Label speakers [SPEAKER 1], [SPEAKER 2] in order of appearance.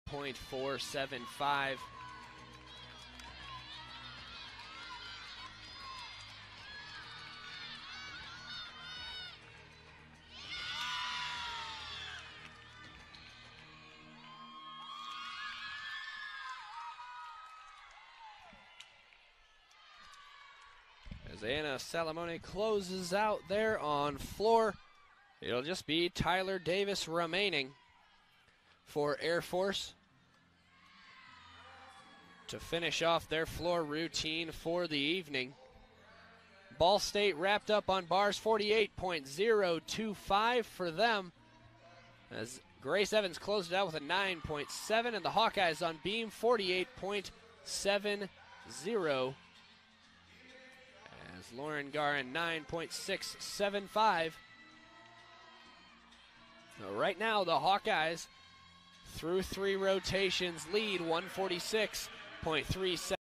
[SPEAKER 1] 48.475. As Anna Salamone closes out there on floor, it'll just be Tyler Davis remaining for Air Force to finish off their floor routine for the evening. Ball State wrapped up on bars, 48.025 for them, as Grace Evans closed it out with a 9.7, and the Hawkeyes on beam, 48.70. As Lauren Garin, 9.675. Right now, the Hawkeyes, through 3 rotations, lead 146.37.